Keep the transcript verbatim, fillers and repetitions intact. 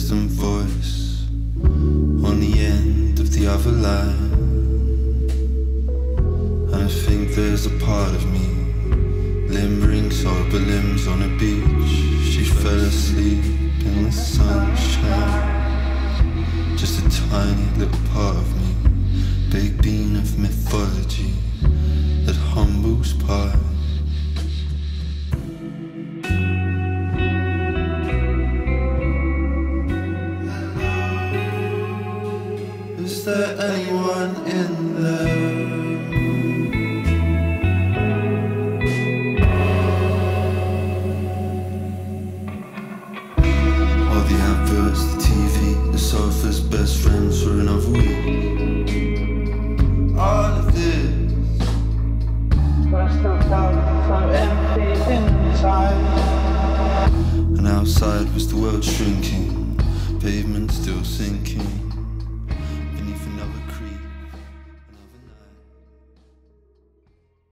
distant voice on the end of the other line. And I think there's a part of me limbering sober limbs on a beach. She fell asleep in the sunshine. Just a tiny little part of me, big bean of mythology that humbles pride. Is there anyone in there? All the adverts, the T V, the sofa's best friends for another week. All of this, rest of life so empty inside. And outside was the world shrinking, pavement still sinking beneath another creek.